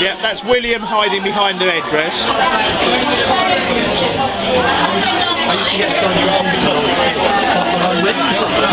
Yeah, that's William hiding behind the headdress. I used to get some